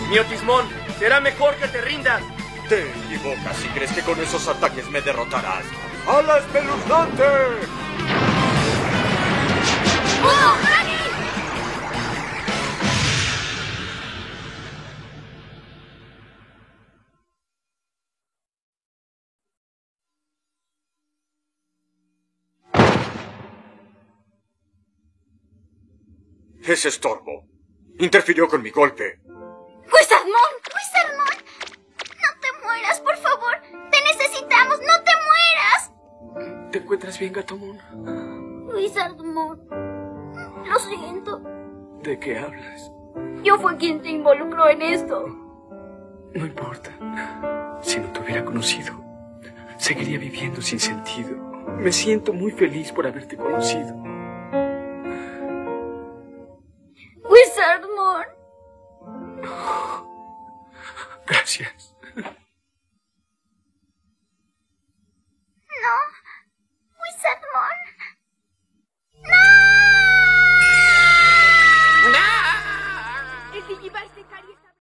Miotismón, será mejor que te rindas. Te equivocas si crees que con esos ataques me derrotarás. ¡Ala espeluznante! ¡Oh, Rani! Ese estorbo interfirió con mi golpe. ¡Wizardmon! ¡Wizardmon! ¡No te mueras, por favor! ¡Te necesitamos! ¡No te mueras! ¿Te encuentras bien, Gatomon? Wizardmon, lo siento. ¿De qué hablas? Yo fui quien te involucró en esto. No importa. Si no te hubiera conocido, seguiría viviendo sin sentido. Me siento muy feliz por haberte conocido. Wizardmon. Gracias.